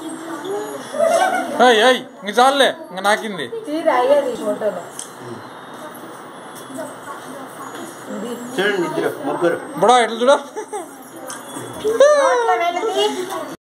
ఇంక చాలులే ఇంక నాకింది చూడండి ఇద్దరు ముగ్గురు బుడా ఎట్లా చూడ